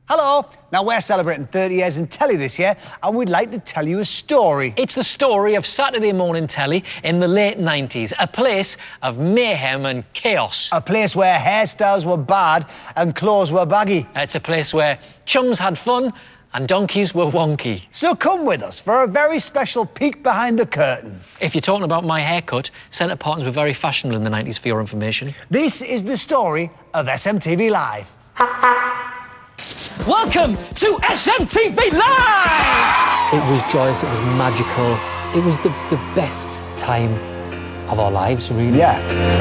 Hello. Now, we're celebrating 30 years in telly this year, and we'd like to tell you a story. It's the story of Saturday morning telly in the late 90s, a place of mayhem and chaos. A place where hairstyles were bad and clothes were baggy. It's a place where chums had fun and donkeys were wonky. So come with us for a very special peek behind the curtains. If you're talking about my haircut, centre partings were very fashionable in the 90s, for your information. This is the story of SMTV Live. Welcome to SMTV Live! It was joyous, it was magical. It was the best time of our lives, really. Yeah.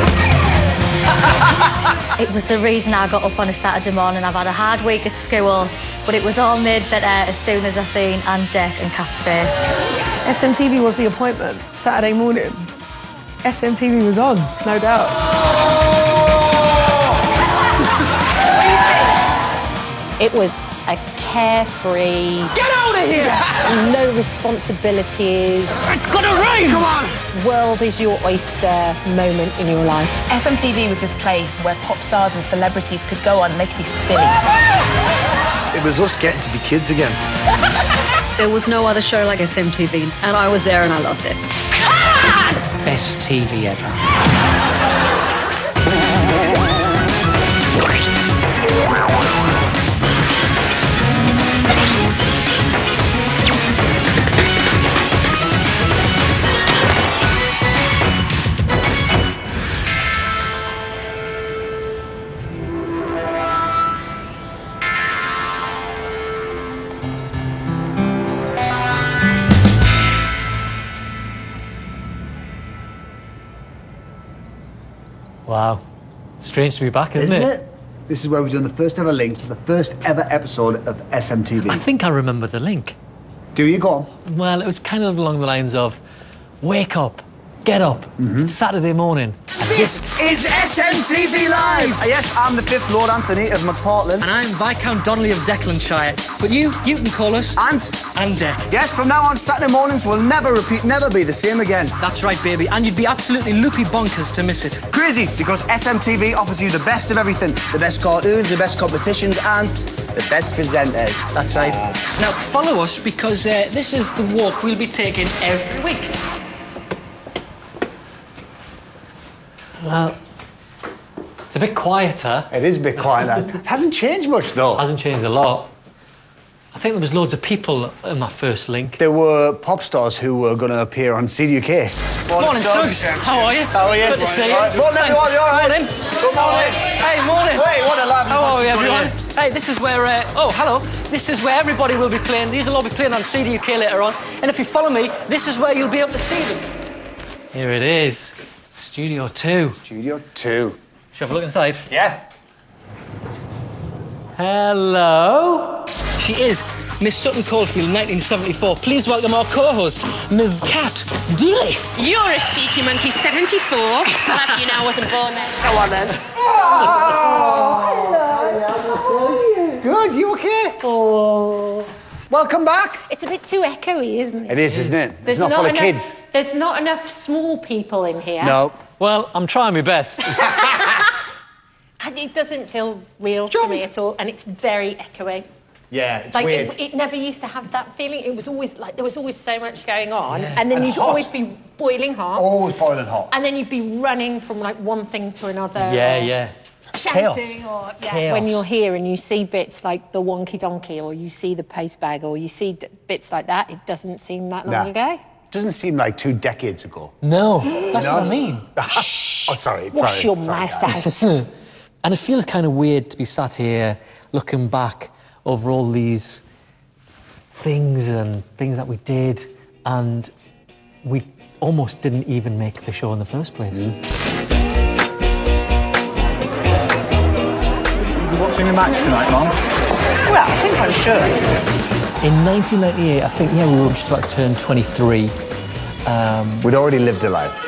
It was the reason I got up on a Saturday morning. I've had a hard week at school, but it was all made better as soon as I seen Anne Deck and Cat's face. SMTV was the appointment, Saturday morning. SMTV was on, no doubt. It was a carefree... Get out of here! No responsibilities. It's gonna rain! Come on! World is your oyster moment in your life. SMTV was this place where pop stars and celebrities could go on and they could be silly. It was us getting to be kids again. There was no other show like SMTV, and I was there and I loved it. Best TV ever. Wow. Strange to be back, isn't it? This is where we're doing the first ever link for the first ever episode of SMTV. I think I remember the link. Do you? Go on. Well, it was kind of along the lines of, wake up, get up, it's Saturday morning. This is SMTV Live! Yes, I'm the 5th Lord Anthony of McPortland. And I'm Viscount Donnelly of Declanshire. But you can call us... And Deck. yes, from now on, Saturday mornings will never repeat, never be the same again. That's right, baby. And you'd be absolutely loopy bonkers to miss it. Crazy, because SMTV offers you the best of everything. The best cartoons, the best competitions, and the best presenters. That's right. Now, follow us, because this is the walk we'll be taking every week. Well, it's a bit quieter. It is a bit quieter. It hasn't changed much, though. Hasn't changed a lot. I think there was loads of people in my first link. There were pop stars who were going to appear on CDUK. Morning, Suggs. How are you? How are you? Good to see you. Morning, everyone. You all right? Morning. Good morning. Hey, morning. Hey, what a lad. How are we, everyone? Hey, this is where... oh, hello. This is where everybody will be playing. These will all be playing on CDUK later on. And if you follow me, this is where you'll be able to see them. Here it is. Studio 2. Studio 2. Should we have a look inside? Yeah. Hello. She is Miss Sutton Coldfield, 1974. Please welcome our co-host, Ms. Cat Deeley. You're a cheeky monkey, 74. I'll have you know I wasn't born then. Go on, then. Hello. Good, you okay? Oh. Welcome back. It's a bit too echoey, isn't it? It is, isn't it? It's not full of kids. There's not enough small people in here. No. Well, I'm trying my best. And it doesn't feel real to me at all, and it's very echoey. Yeah, it's like weird. it never used to have that feeling. It was always like there was always so much going on, Yeah. and then you'd hot. always be boiling hot. Always boiling hot. And then you'd be running from like one thing to another. Yeah. Shouting or when you're here and you see bits like the wonky donkey, or you see the paste bag, or you see bits like that, it doesn't seem that long ago. Doesn't seem like 2 decades ago. No, that's what I mean. Oh, sorry. Wash your mouth out. And it feels kind of weird to be sat here looking back over all these things that we did, and we almost didn't even make the show in the first place. You watching the match tonight, Mom? Well, I think I should. In 1998, I think, we were just about to turn 23. We'd already lived a life.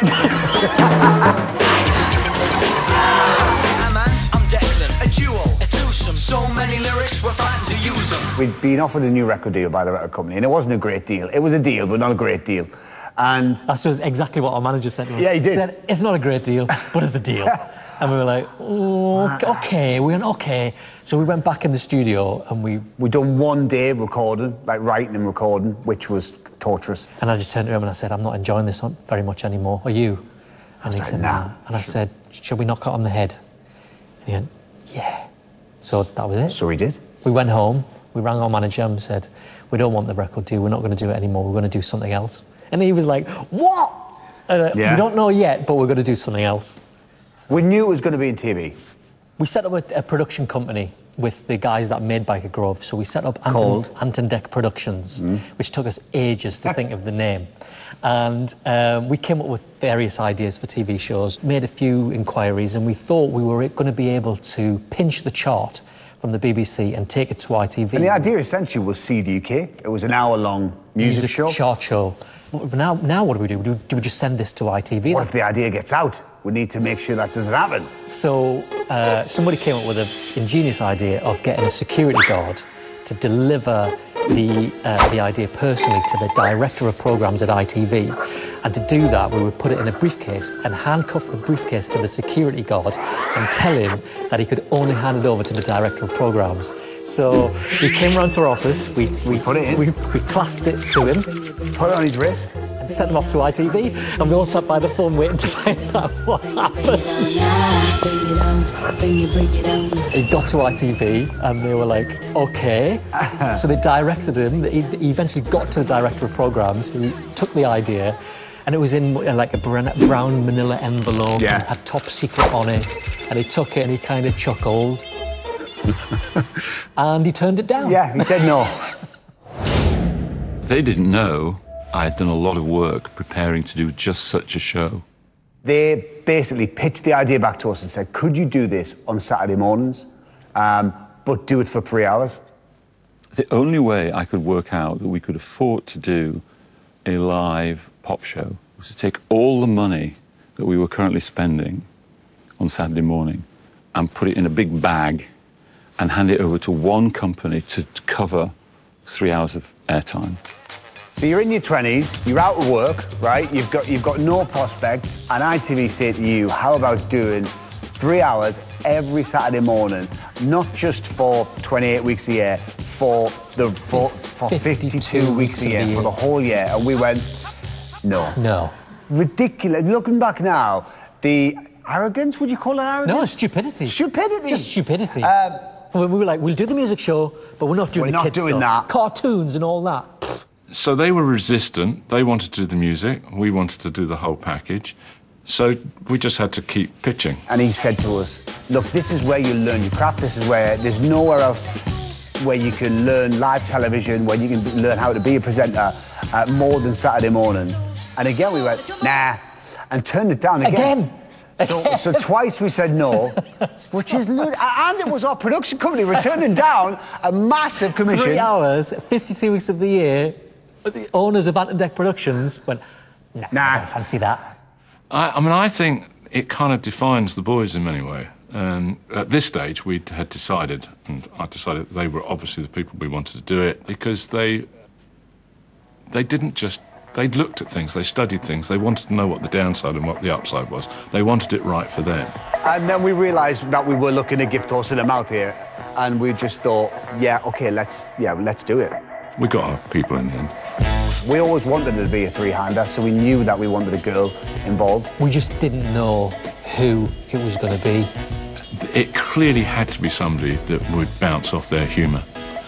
So many lyrics, we're fighting to use them. We'd been offered a new record deal by the record company, and it wasn't a great deal. It was a deal, but not a great deal. And that's exactly what our manager said to us. Yeah, he did. He said, it's not a great deal, but it's a deal. And we were like, oh, OK. We went, OK. So we went back in the studio and we done 1 day recording, like writing and recording, which was torturous. And I just turned to him and I said, I'm not enjoying this very much anymore. Are you? And he said, nah. And I said, should we knock it on the head? And he went, yeah. So that was it. So we did. We went home, we rang our manager and said, we don't want the record deal, we're not going to do it anymore, we're going to do something else. And he was like, what? We don't know yet, but we're going to do something else. We knew it was going to be in TV. We set up a production company with the guys that made Biker Grove. So we set up Ant and Dec Productions, which took us ages to think of the name. And we came up with various ideas for TV shows, made a few inquiries, and we thought we were going to be able to pinch the chart from the BBC and take it to ITV. And the idea essentially was Seed UK. It was an hour-long music show. Chart show. But now what do? Do we just send this to ITV? What if the idea gets out? We need to make sure that doesn't happen. So somebody came up with an ingenious idea of getting a security guard to deliver the idea personally to the director of programmes at ITV. And to do that, we would put it in a briefcase and handcuff the briefcase to the security guard and tell him that he could only hand it over to the director of programmes. So we came round to our office, we put it in, we clasped it to him, put it on his wrist, and sent him off to ITV. And we all sat by the phone waiting to find out what happened. He got to ITV and they were like, OK. So they directed him. He eventually got to the director of programmes who took the idea, and it was in like a brown manila envelope, and had top secret on it, and he took it and he kind of chuckled. And he turned it down. Yeah, he said no. They didn't know I had done a lot of work preparing to do just such a show. They basically pitched the idea back to us and said, could you do this on Saturday mornings, but do it for 3 hours? The only way I could work out that we could afford to do a live pop show was to take all the money that we were currently spending on Saturday morning and put it in a big bag and hand it over to one company to cover 3 hours of airtime. So you're in your 20s, you're out of work, right? You've got no prospects, and ITV say to you, how about doing 3 hours every Saturday morning, not just for 28 weeks a year, for 52 weeks a year, for the whole year. And we went, no. No. Ridiculous. Looking back now, the arrogance, would you call it arrogance? No, stupidity. Stupidity. Just stupidity. We were like, we'll do the music show, but we're not doing the kids stuff. That. Cartoons and all that. So they were resistant. They wanted to do the music. We wanted to do the whole package. So we just had to keep pitching. And he said to us, look, this is where you learn your craft. This is where there's nowhere else where you can learn live television, where you can learn how to be a presenter more than Saturday mornings. And again, we went, nah, and turned it down again. So twice we said no, which is ludicrous. And it was our production company returning down a massive commission. 3 hours, 52 weeks of the year, the owners of Ant and Dec Productions went, nah, I don't fancy that. I mean, I think it kind of defines the boys in many ways. At this stage, we had decided, and I decided they were obviously the people we wanted to do it, because they didn't just... They looked at things, they studied things, they wanted to know what the downside and what the upside was. They wanted it right for them. And then we realised that we were looking a gift horse in the mouth here, and we just thought, yeah, OK, let's do it. We got our people in the end. We always wanted it to be a three-hander, so we knew that we wanted a girl involved. We just didn't know who it was going to be. It clearly had to be somebody that would bounce off their humour.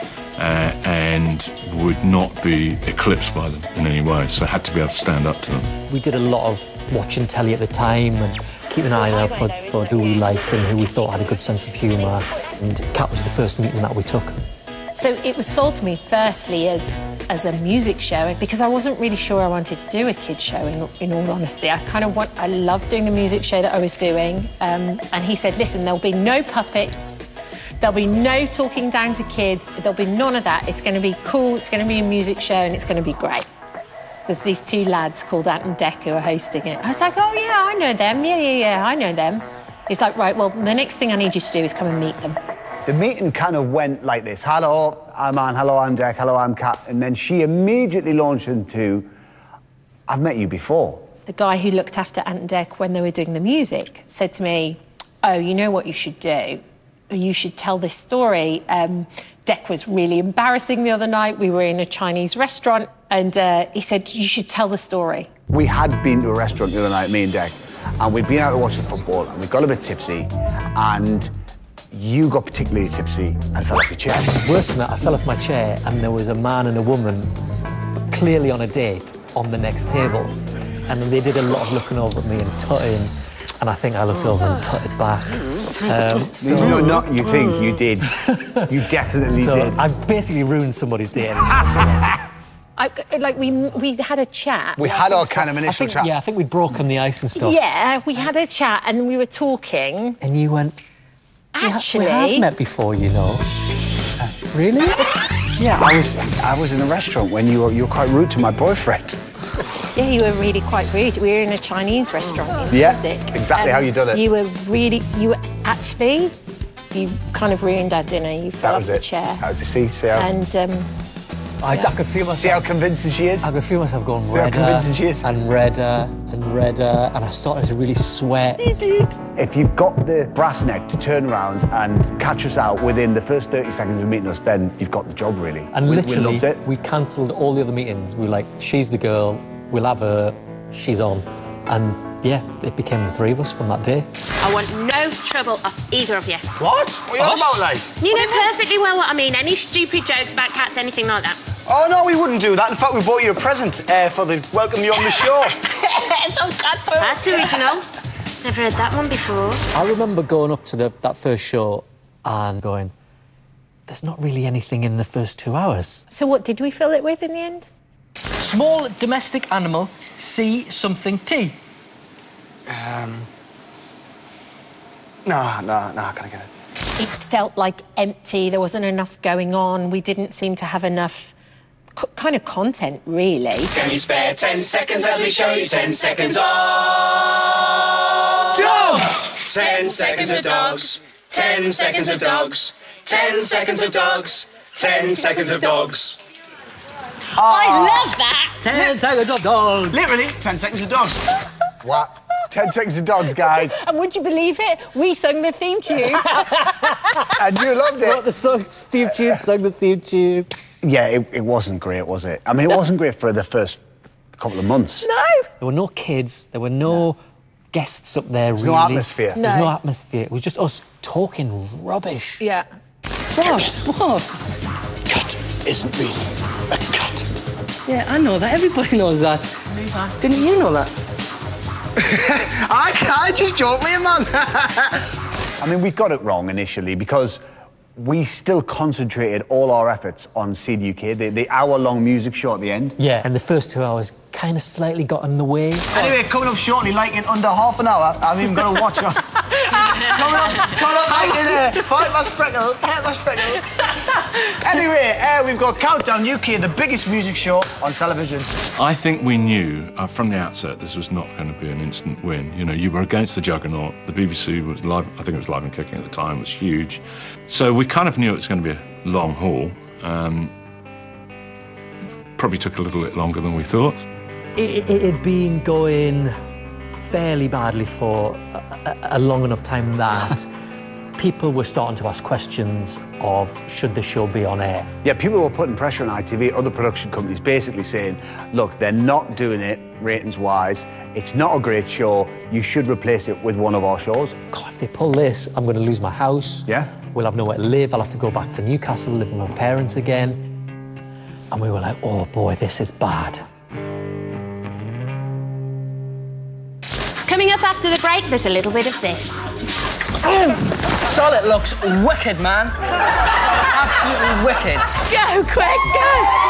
And would not be eclipsed by them in any way, so had to be able to stand up to them. We did a lot of watching telly at the time and keeping an eye out for who we liked and who we thought had a good sense of humour, and Cat was the first meeting that we took. So it was sold to me firstly as a music show, because I wasn't really sure I wanted to do a kids show, in all honesty. I loved doing the music show that I was doing, and he said, listen, there'll be no puppets, there'll be no talking down to kids, there'll be none of that. It's going to be cool, it's going to be a music show, and it's going to be great. There's these two lads called Ant and Dec who are hosting it. I was like, oh, yeah, I know them. Yeah, I know them. He's like, right, well, the next thing I need you to do is come and meet them. The meeting kind of went like this. Hello, I'm Ant. Hello, I'm Dec. Hello, I'm Cat. And then she immediately launched into, I've met you before. The guy who looked after Ant and Dec when they were doing the music said to me, oh, you know what you should do? You should tell this story. Dec was really embarrassing the other night. We were in a Chinese restaurant and he said, you should tell the story. We had been to a restaurant the other night, me and Dec, and we'd been out to watch the football and we got a bit tipsy and you got particularly tipsy and fell off your chair. Worse than that, I fell off my chair and there was a man and a woman clearly on a date on the next table. And they did a lot of looking over at me and tutting. And I think I looked over and tutted back. No, not you think, you did. You definitely did. I basically ruined somebody's day. We had a chat. We had our kind of initial chat. Yeah, I think we'd broken the ice and stuff. Yeah, we had a chat and we were talking. And you went, actually... We have met before, you know. Really? Yeah, I was in a restaurant when you were quite rude to my boyfriend. Yeah, you were really quite rude. We were in a Chinese restaurant in Music. Yeah, exactly how you done it. You kind of ruined our dinner. You fell off the chair. See how... And, I could feel myself... See how convincing she is? I could feel myself going redder and redder and redder, and I started to really sweat. You did. If you've got the brass neck to turn around and catch us out within the first 30 seconds of meeting us, then you've got the job, really. And literally, we loved it. We cancelled all the other meetings. We were like, she's the girl, we'll have her, she's on. And yeah, it became the three of us from that day. I want no trouble off either of you. What? What are you on about, like? You know perfectly well what I mean. Any stupid jokes about cats, anything like that. Oh, no, we wouldn't do that. In fact, we bought you a present for the welcome you on the show. Some cat food. That's original. Never heard that one before. I remember going up to that first show and going, there's not really anything in the first 2 hours. So what did we fill it with in the end? Small domestic animal, see something T. No, I can't get it. It felt like empty. There wasn't enough going on. We didn't seem to have enough kind of content, really. Can you spare 10 seconds as we show you 10 seconds of... Dogs! 10 seconds of dogs. 10 seconds of dogs. 10 seconds of dogs. 10 seconds of dogs. I love that! 10 seconds of dogs. Literally, 10 seconds of dogs. What? 10 seconds of dogs, guys. And would you believe it? We sung the theme tune. And you loved it. Not the theme tune, sung the theme tune. Yeah, it wasn't great, was it? I mean, it wasn't great for the first couple of months. No. There were no kids, there were no guests up there, really. No atmosphere. There was no atmosphere. It was just us talking rubbish. Yeah. What? Cat isn't really a cat. Yeah, I know that. Everybody knows that. Didn't you know that? I just joke with you, man. I mean, we got it wrong initially because we still concentrated all our efforts on CDUK, the hour-long music show at the end. Yeah, and the first 2 hours kind of slightly got in the way. Anyway, coming up shortly, like in under half an hour, I'm even going to watch her. coming up, like in 5 past freckle, 10 past freckle. Anyway, we've got Countdown UK, the biggest music show on television. I think we knew from the outset this was not going to be an instant win. You know, you were against the juggernaut. The BBC was live, I think it was Live and Kicking at the time, was huge. So we kind of knew it was going to be a long haul. Probably took a little bit longer than we thought. It had been going fairly badly for a long enough time that people were starting to ask questions of should the show be on air. Yeah, people were putting pressure on ITV, other production companies, basically saying, look, they're not doing it ratings-wise. It's not a great show. You should replace it with one of our shows. God, if they pull this, I'm going to lose my house. Yeah. We'll have nowhere to live. I'll have to go back to Newcastle, live with my parents again. And we were like, oh boy, this is bad. Coming up after the break, there's a little bit of this. Solid looks wicked, man. Absolutely wicked. Go, quick, go!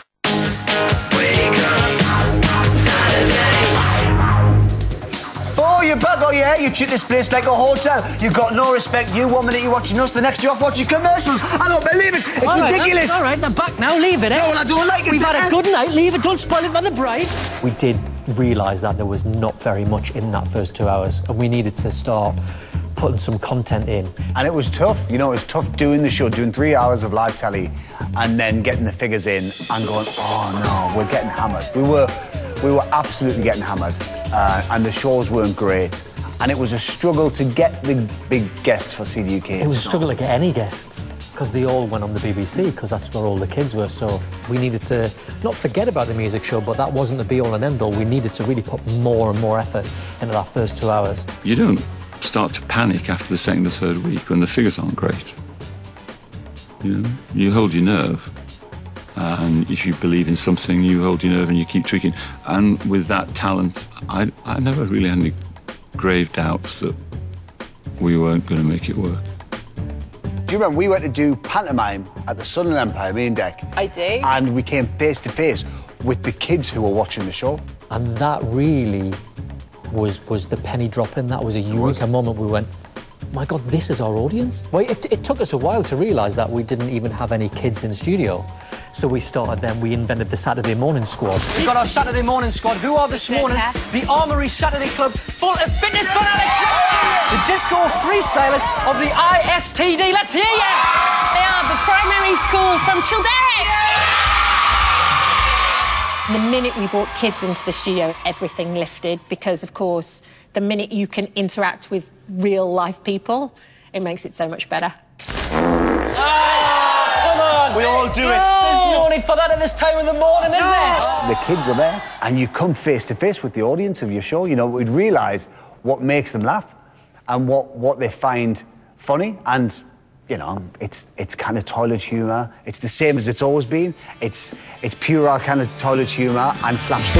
Oh, you're back, oh yeah? You treat this place like a hotel. You've got no respect. You, 1 minute you're watching us, the next you're off watching commercials. I don't believe it. It's ridiculous. All right, I'm back now. Leave it, eh? No, well, I don't like it. We've had a good night. Leave it. Don't spoil it for the bride. We did realise that there was not very much in that first 2 hours, and we needed to start putting some content in. And it was tough, you know, it was tough doing the show, doing 3 hours of live telly, and then getting the figures in and going, oh no, we're getting hammered. We were absolutely getting hammered, and the shows weren't great. And it was a struggle to get the big guests for CDUK. It was a struggle to get any guests, because they all went on the BBC, because that's where all the kids were. So we needed to not forget about the music show, but that wasn't the be-all and end-all. We needed to really put more and more effort into that first 2 hours. You don't start to panic after the second or third week when the figures aren't great. You know, you hold your nerve. And if you believe in something, you hold your nerve and you keep tweaking. And with that talent, I never really had any grave doubts that we weren't going to make it work. Do you remember we went to do pantomime at the Sunderland Empire, me and Dec? I do. And we came face to face with the kids who were watching the show. And that really was the penny dropping. That was a eureka moment. We went, my God, this is our audience. Well, it took us a while to realise that we didn't even have any kids in the studio. So we started then, we invented the Saturday morning squad. We've got our Saturday morning squad, who are this morning the Armoury Saturday Club, full of fitness fanatics, the disco freestylers of the ISTD. Let's hear ya! They are the primary school from Childeric. The minute we brought kids into the studio, everything lifted, because, of course, the minute you can interact with real-life people, it makes it so much better. We all do it. There's no need for that at this time of the morning, is there? The kids are there, and you come face to face with the audience of your show. You know, we'd realise what makes them laugh and what they find funny. And, you know, it's kind of toilet humour. It's the same as it's always been. It's pure kind of toilet humour and slapstick.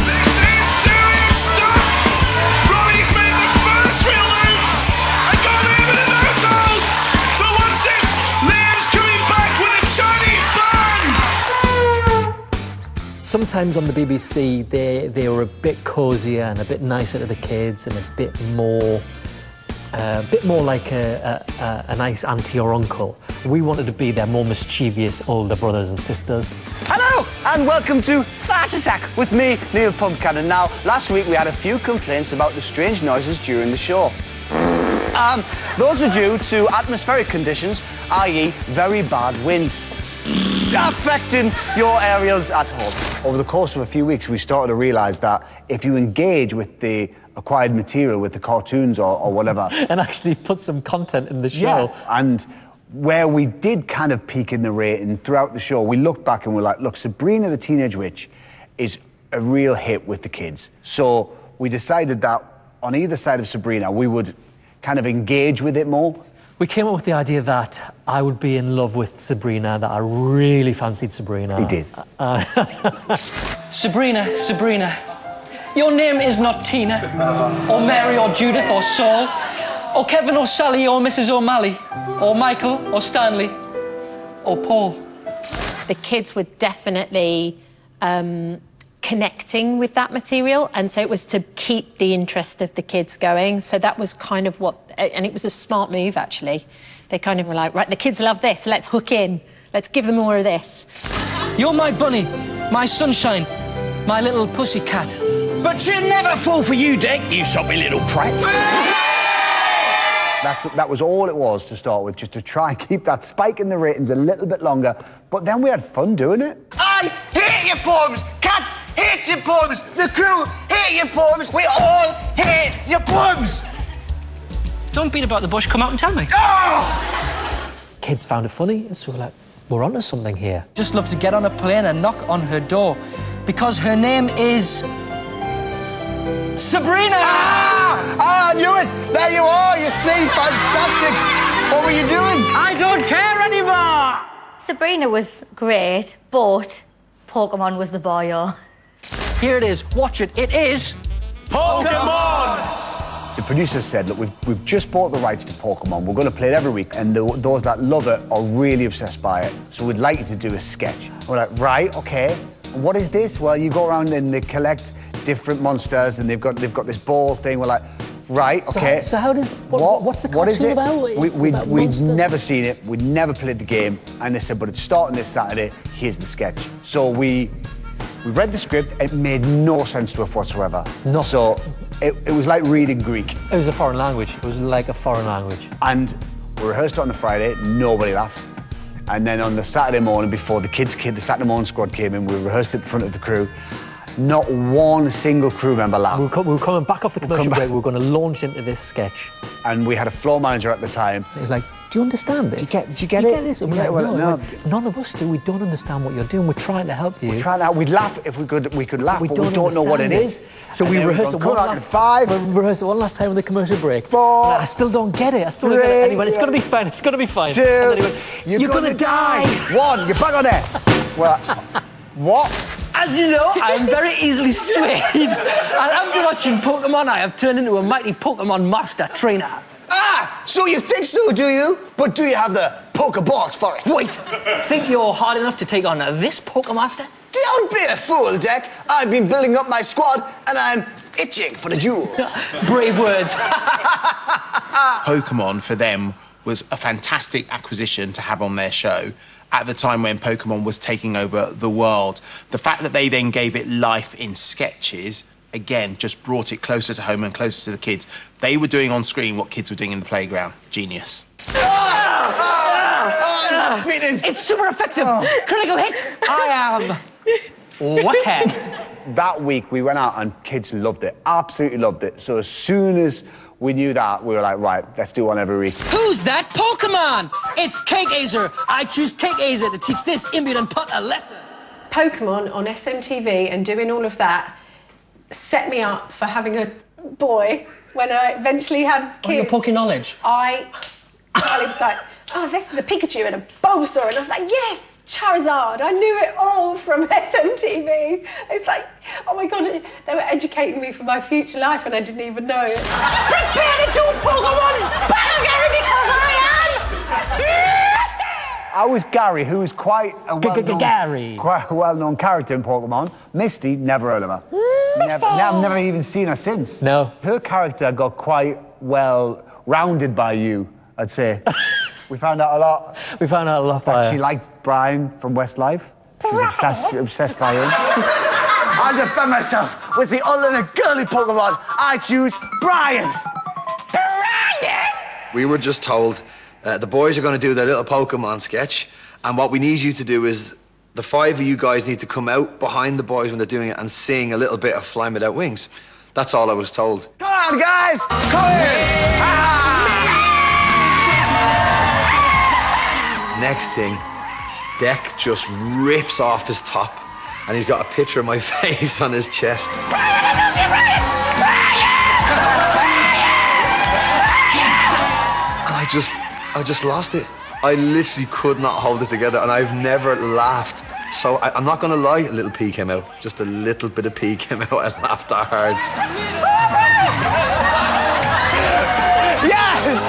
Sometimes on the BBC, they were a bit cosier and a bit nicer to the kids and a bit more like a nice auntie or uncle. We wanted to be their more mischievous older brothers and sisters. Hello, and welcome to Fart Attack with me, Neil Pumpkin. And now, last week we had a few complaints about the strange noises during the show. Those were due to atmospheric conditions, i.e. very bad wind, affecting your areas at home. Over the course of a few weeks, we started to realise that if you engage with the acquired material, with the cartoons or whatever... And actually put some content in the show. Yeah, and where we did kind of peak in the ratings throughout the show, we looked back and we're like, look, Sabrina the Teenage Witch is a real hit with the kids. So we decided that on either side of Sabrina, we would kind of engage with it more. We came up with the idea that I would be in love with Sabrina, that I really fancied Sabrina. He did. Sabrina, your name is not Tina, or Mary, or Judith, or Saul, or Kevin, or Sally, or Mrs. O'Malley, or Michael, or Stanley, or Paul. The kids were definitely connecting with that material, and so it was to keep the interest of the kids going. So that was kind of what, and it was a smart move, actually. They kind of were like, right, the kids love this, let's hook in, let's give them more of this. You're my bunny, my sunshine, my little pussycat. But you never fall for you, Dec, you soppy little prat. That was all it was to start with, just to try and keep that spike in the ratings a little bit longer. But then we had fun doing it. I hate your poems! Cat hates your poems! The crew hate your poems! We all hate your poems! Don't beat about the bush, come out and tell me. Oh! Kids found it funny, and so we're like, we're onto something here. Just love to get on a plane and knock on her door, because her name is... Sabrina! I knew it! There you are, you see, fantastic! What were you doing? I don't care anymore! Sabrina was great, but Pokemon was the boy. Here it is, watch it, it is... Pokemon! The producer said, look, we've just bought the rights to Pokemon, we're going to play it every week, and those that love it are really obsessed by it, so we'd like you to do a sketch. We're like, right, okay. What is this? Well, you go around and they collect different monsters, and they've got this ball thing. We're like, right, okay. So how does... What's the cartoon about? We'd never seen it. We'd never played the game. And they said, but it's starting this Saturday. Here's the sketch. So we read the script. It made no sense to us whatsoever. No. So it was like reading Greek. It was a foreign language. It was like a foreign language. And we rehearsed it on the Friday. Nobody laughed. And then on the Saturday morning, before the Saturday morning squad came in, we rehearsed it in front of the crew. Not one single crew member laughed. We were coming back off the commercial break. We were going to launch into this sketch. And we had a floor manager at the time. He was like, do you understand this? Do you get it? This? And we're like, no, none of us do. We don't understand what you're doing. We're trying to help you. We're trying to help. We'd laugh if we could laugh, but we don't know what it is. So we rehearsed it one last time on the commercial break. 4. I still don't get it. I still don't get it. Anyway, it's going to be fine. It's going to be fine. 2. You're going to die. 1. You're back on it. Well, what? As you know, I am very easily swayed. And after watching Pokemon, I have turned into a mighty Pokemon master trainer. Ah! So you think so, do you? But do you have the Pokeballs for it? Wait, think you're hard enough to take on this Pokemaster? Don't be a fool, Deck. I've been building up my squad, and I'm itching for the duel. Brave words. Pokemon, for them, was a fantastic acquisition to have on their show at the time when Pokemon was taking over the world. The fact that they then gave it life in sketches, again, just brought it closer to home and closer to the kids. They were doing on screen what kids were doing in the playground. Genius. It's super effective. Critical hit. I am wicked. That week, we went out and kids loved it. Absolutely loved it. So as soon as we knew that, we were like, right, let's do one every week. Who's that Pokemon? It's Cake Azer. I choose Cake Azer to teach this impudent putt a lesson. Pokemon on SMTV and doing all of that set me up for having a boy when I eventually had kids. Oh, your Poké knowledge. Alex like, oh, this is a Pikachu and a Bulbasaur, and I was like, yes, Charizard. I knew it all from SMTV. It's like, oh my God, they were educating me for my future life and I didn't even know it. Prepare to do Pokemon Battle Gary because I I was Gary, who was quite a well-known character in Pokemon. Misty, never heard of her. I've never even seen her since. No. Her character got quite well rounded by you, I'd say. We found out a lot. We found out a lot by her. She liked Brian from Westlife. She was obsessed by him. I defend myself with the ultimate girly Pokemon. I choose Brian. Brian! We were just told the boys are going to do their little Pokemon sketch, and what we need you to do is the 5 of you guys need to come out behind the boys when they're doing it and sing a little bit of Flying Without Wings. That's all I was told. Come on, guys! Come in! Next thing, Deck just rips off his top, and he's got a picture of my face on his chest. Brian, I love you, Brian! And I just lost it. I literally could not hold it together, and I've never laughed. So I'm not gonna lie, a little pee came out. Just a little bit of pee came out. I laughed that hard. Yes!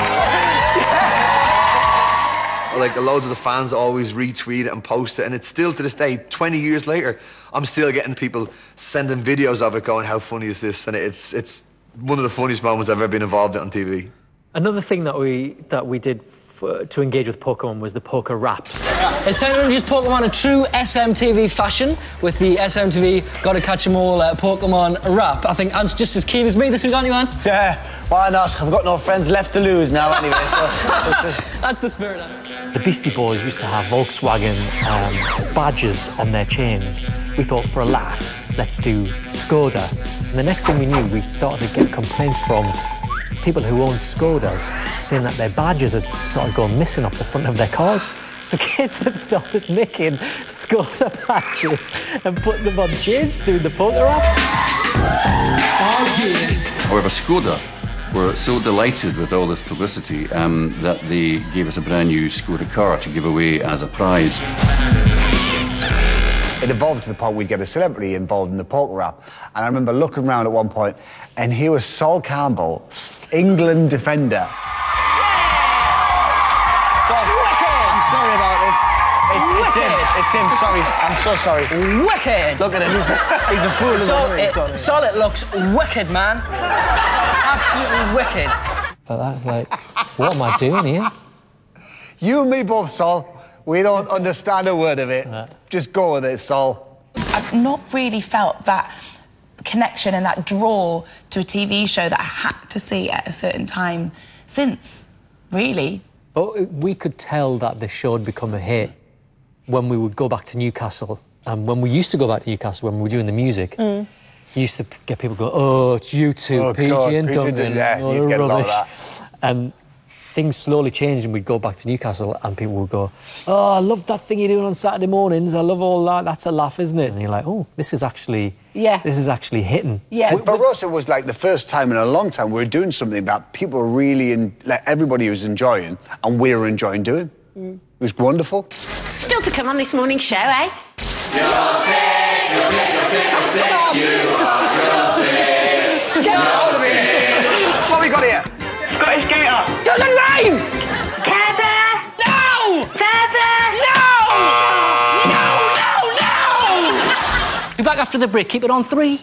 Like, loads of the fans always retweet it and post it, and it's still, to this day, 20 years later, I'm still getting people sending videos of it going, how funny is this? And it's one of the funniest moments I've ever been involved in on TV. Another thing that we did to engage with Pokemon was the Poke Raps. It's time to introduce Pokemon in true SMTV fashion with the SMTV Gotta Catch 'Em All Pokemon Rap. I think Ant's just as keen as me this week, aren't you, Ant? Yeah, why not? I've got no friends left to lose now anyway, so... That's the spirit, Ant. The Beastie Boys used to have Volkswagen badges on their chains. We thought, for a laugh, let's do Skoda. And the next thing we knew, we started to get complaints from people who owned Skodas saying that their badges had started going missing off the front of their cars. So kids had started making Skoda badges and putting them on chains, doing the Poke Rap. However, Skoda were so delighted with all this publicity that they gave us a brand new Skoda car to give away as a prize. It evolved to the point we'd get a celebrity involved in the Poke Rap. And I remember looking around at one point, and here was Sol Campbell, England defender. I'm sorry about this. It's him, sorry. I'm so sorry. Wicked! Look at him, he's a fool. Sol, it looks wicked, man. Absolutely wicked. But that's like, what am I doing here? You and me both, Sol. We don't understand a word of it. Just go with it, Sol. I've not really felt that connection and that draw to a TV show that I had to see at a certain time since, really. But we could tell that the show had become a hit when we would go back to Newcastle And when we used to go back to Newcastle, when we were doing the music, you used to get people go, oh, it's you two, PG and Duncan, all the rubbish. And things slowly changed and we'd go back to Newcastle and people would go, oh, I love that thing you're doing on Saturday mornings, I love all that, that's a laugh, isn't it? And you're like, oh, this is actually hitting. Yeah. For us, it was like the first time in a long time we were doing something that people were really, like everybody was enjoying and we were enjoying doing. It was wonderful. Still to come on this morning's show, eh? Get out of here! What have we got here? Scottish Gator. Doesn't rhyme! Cather! No! Cather! No! Be back after the break. Keep it on 3.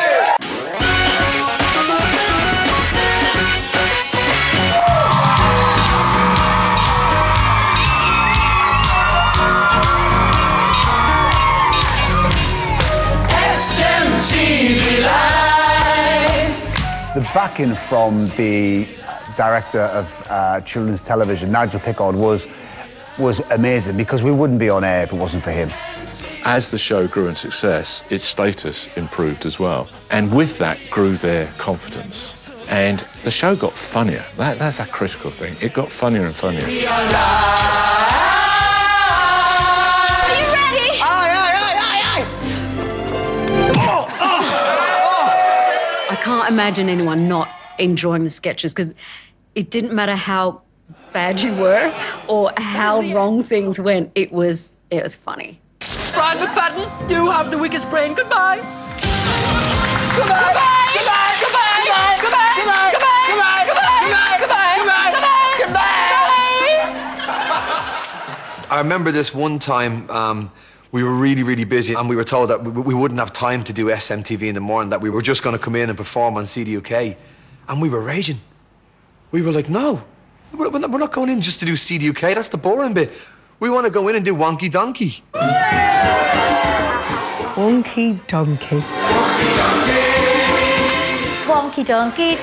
The backing from the director of children's television, Nigel Pickard, was amazing because we wouldn't be on air if it wasn't for him. As the show grew in success, its status improved as well. And with that grew their confidence. And the show got funnier. That's a critical thing. It got funnier and funnier. Are you ready? Aye! I can't imagine anyone not enjoying the sketches because it didn't matter how bad you were or how wrong things went. It was funny. Brian McFadden, you have the weakest brain. Goodbye. Goodbye! Goodbye! Goodbye! Goodbye! I remember this one time, we were really, really busy and we were told that we wouldn't have time to do SMTV in the morning, that we were just going to come in and perform on CDUK. And we were raging. We were like, no, we're not going in just to do CDUK, that's the boring bit. We want to go in and do Wonky Donkey. Wonky Donkey. Wonky donkey,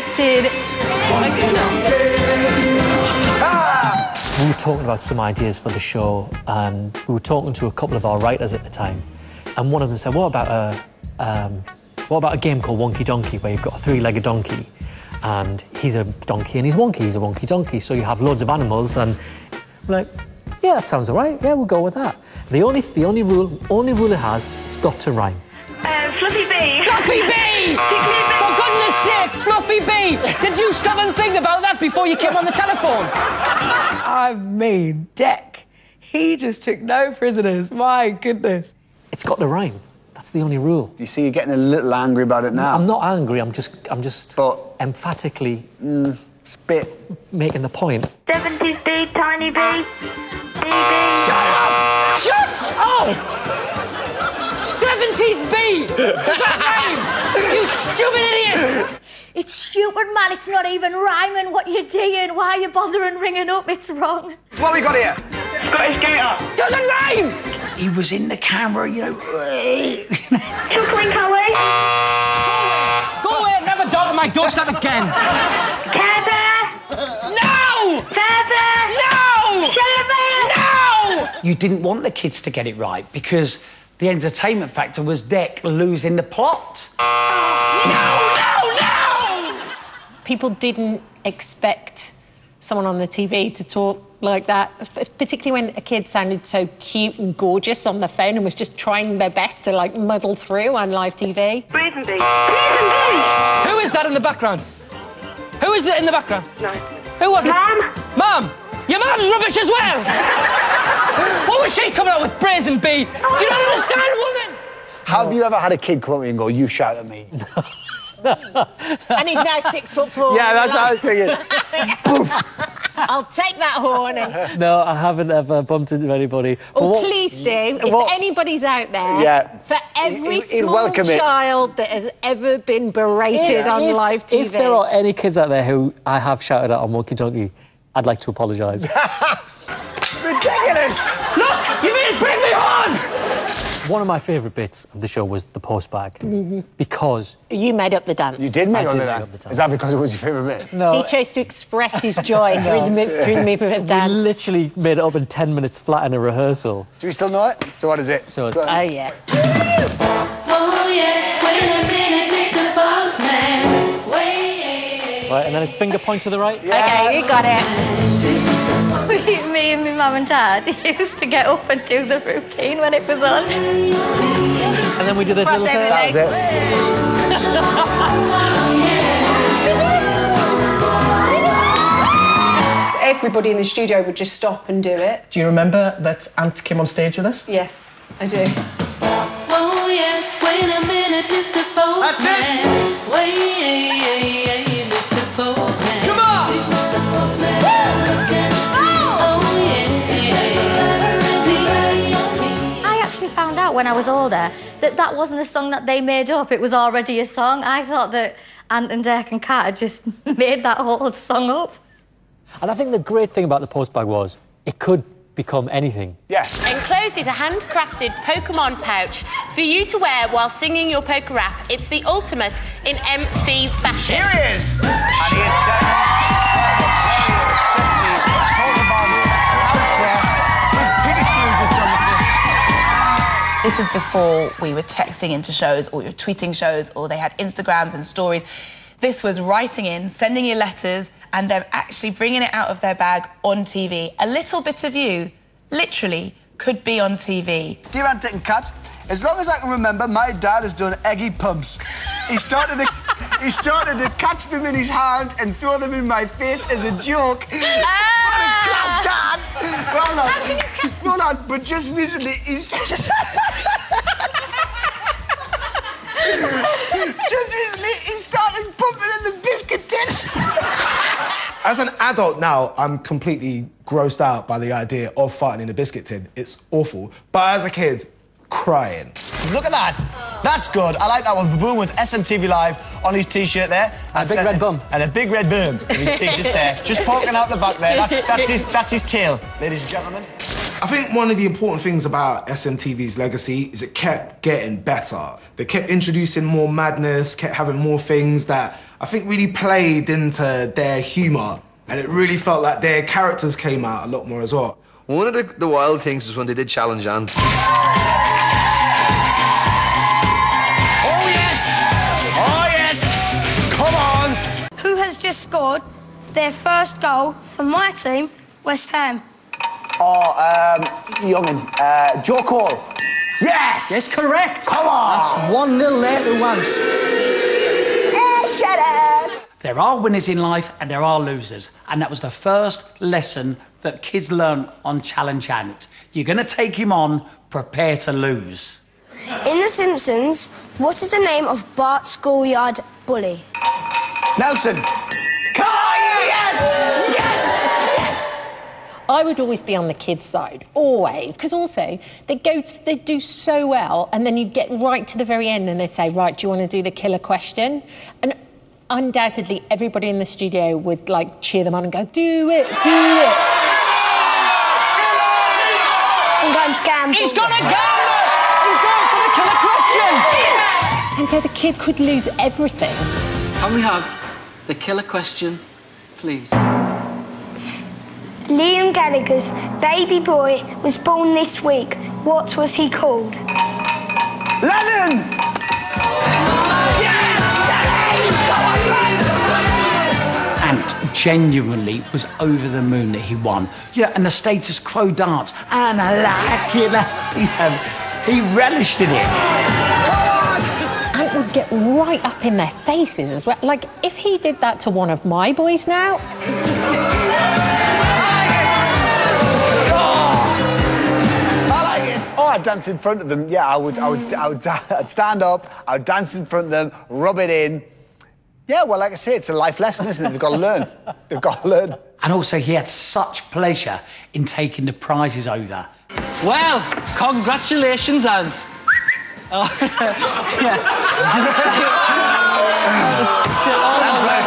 We were talking about some ideas for the show and we were talking to a couple of our writers at the time and one of them said, what about a game called Wonky Donkey where you've got a 3-legged donkey and he's a donkey and he's wonky, he's a wonky donkey, so you have loads of animals and we're like, yeah, that sounds all right, yeah, we'll go with that. The only rule it has, it's got to rhyme. Fluffy Bee. Fluffy Bee! For goodness sake, Fluffy Bee! Did you stop and think about that before you came on the telephone? I mean, Deck, he just took no prisoners. My goodness. It's got to rhyme. That's the only rule. You see, you're getting a little angry about it now. I'm not angry. I'm just emphatically making the point. 70s bee, tiny bee. Bee. Shut up! Shut up! 70s bee! Does that rhyme? You stupid idiot! It's stupid, man. It's not even rhyming what you're doing. Why are you bothering ringing up? It's wrong. So what have we got here? Scottish Gator. Doesn't rhyme! He was in the camera, you know. Chuckling Howie. Go away, never dog on my doorstep again. Cather. No! Cather. No! Shut up, No! You didn't want the kids to get it right because the entertainment factor was Deck losing the plot. No! People didn't expect someone on the TV to talk like that, particularly when a kid sounded so cute and gorgeous on the phone and was just trying their best to, like, muddle through on live TV. Breathing bee. Breathing bee. Who is that in the background? Who is that in the background? No. Who was it? Mum. Mum! Your mum's rubbish as well! What was she coming out with, brazen bee? Do you not understand, woman? Have you ever had a kid come up to you and go, you shout at me? And he's now 6'4". Yeah, that's what I was thinking. I'll take that horn and... No, I haven't ever bumped into anybody. Oh, please do. If anybody's out there, for every small child that has ever been berated on live TV... If there are any kids out there who I have shouted at on Wonky Donkey, I'd like to apologise. Ridiculous! Look! You mean bring me on! One of my favourite bits of the show was the post bag. Because... You made up the dance. You did make up the dance? Is that because it was your favourite bit? No. He chose to express his joy through the movement of dance. We literally made it up in 10 minutes flat in a rehearsal. Do we still know it? So what is it? So it's... Oh, yeah. Oh, yes, wait a minute, Mr. Postman. Wait. Right, and then it's finger point to the right. Yeah. OK, you got it. Me and my mum and dad used to get up and do the routine when it was on. And then we did a little turn. That was it. Everybody in the studio would just stop and do it. Do you remember that Ant came on stage with us? Yes, I do. Oh, yes, wait a minute, Mr. Postman. That's it. Wait, Mr. Postman. Come on! Mr. Postman. I actually found out when I was older that that wasn't a song that they made up. It was already a song. I thought that Ant and Dec and Cat had just made that whole song up. And I think the great thing about the post bag was it could become anything. Yeah. Enclosed is a handcrafted Pokemon pouch for you to wear while singing your poker rap. It's the ultimate in MC fashion. Here he is! And he is This is before we were texting into shows or we were tweeting shows or they had Instagrams and stories. This was writing in, sending you letters and them actually bringing it out of their bag on TV. A little bit of you, literally, could be on TV. Dear Ant, Dec and Cat, as long as I can remember, my dad has done eggy pumps. He started to catch them in his hand and throw them in my face as a joke. What a class dad! Well on, but just recently he's... Just recently he started pumping in the biscuit tin. As an adult now, I'm completely grossed out by the idea of farting in a biscuit tin. It's awful. But as a kid, crying. Look at that. That's good. I like that one. Baboon with SMTV Live on his T-shirt there. And a big red bum. And a big red bum. You can see just there. Just poking out the back there. That's his tail, ladies and gentlemen. I think one of the important things about SMTV's legacy is it kept getting better. They kept introducing more madness, kept having more things that I think really played into their humour. And it really felt like their characters came out a lot more as well. One of the wild things was when they did Challenge Ant. Oh, yes! Oh, yes! Come on! Who has just scored their first goal for my team, West Ham? Oh, young'un. Joe Cole. Yes! Yes, correct. Come on! That's 1-0 there to Ant. Shut up! There are winners in life and there are losers. And that was the first lesson that kids learn on Challenge Ant. You're going to take him on, prepare to lose. In The Simpsons, what is the name of Bart's schoolyard bully? Nelson. Come on, yes! Yes! I would always be on the kids' side, always, because also they do so well, and then you get right to the very end and they say, right, do you want to do the killer question? And undoubtedly everybody in the studio would like cheer them on and go, do it, do it. I'm going to gamble. He's gonna gamble! He's going for the killer question! And so the kid could lose everything. Can we have the killer question, please? Liam Gallagher's baby boy was born this week. What was he called? Lennon! Ant genuinely was over the moon that he won. Yeah, and the status quo dance. And I like it. He relished in it. Ant would get right up in their faces as well. Like, if he did that to one of my boys now... Oh, I'd dance in front of them. Yeah, I'd stand up, I'd dance in front of them, rub it in. Yeah, well, like I say, it's a life lesson, isn't it? They've got to learn. They've got to learn. And also, he had such pleasure in taking the prizes over. Well, congratulations, Ant. Oh, yeah.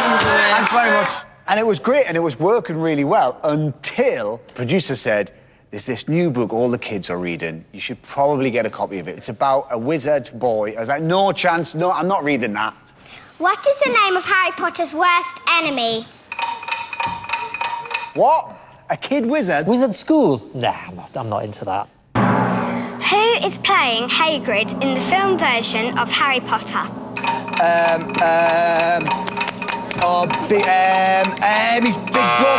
Thanks very much. And it was great, and it was working really well until the producer said, there's this new book all the kids are reading. You should probably get a copy of it. It's about a wizard boy. I was like, no chance, no, I'm not reading that. What is the name of Harry Potter's worst enemy? What? A kid wizard? Wizard school? Nah, I'm not into that. Who is playing Hagrid in the film version of Harry Potter? His big book.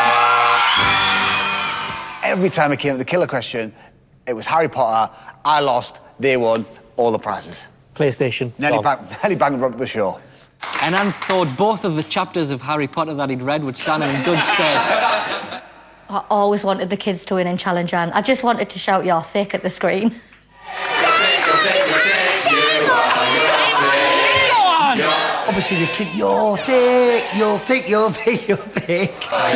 Every time I came to the killer question, it was Harry Potter. I lost, they won all the prizes. PlayStation. Nearly bankrupt the show. And Anne thought both of the chapters of Harry Potter that he'd read would stand him in good stead. I always wanted the kids to win in Challenge Anne. I just wanted to shout "You're thick" at the screen. Go on! Obviously the kid, you're thick, you're thick, you're thick, you're thick.